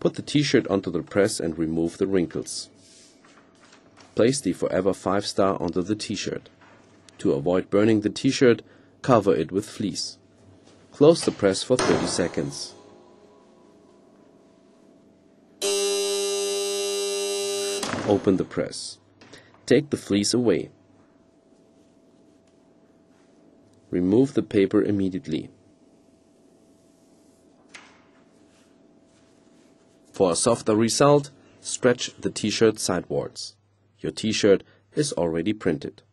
Put the t-shirt onto the press and remove the wrinkles. Place the Forever 5-star onto the t-shirt. To avoid burning the t-shirt, cover it with fleece. Close the press for 30 seconds. Open the press. Take the fleece away. Remove the paper immediately. For a softer result, stretch the t-shirt sidewards. Your t-shirt is already printed.